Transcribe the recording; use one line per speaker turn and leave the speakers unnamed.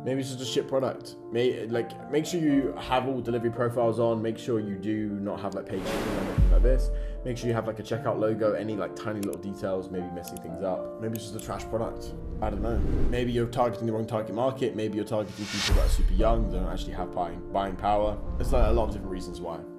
Maybe it's just a shit product. Make sure you have all delivery profiles on. Make sure you do not have like page shipping or anything like this. Make sure you have like a checkout logo, any like tiny little details, maybe messing things up. Maybe it's just a trash product. I don't know. Maybe you're targeting the wrong target market. Maybe you're targeting people that are super young, that don't actually have buying power. There's like a lot of different reasons why.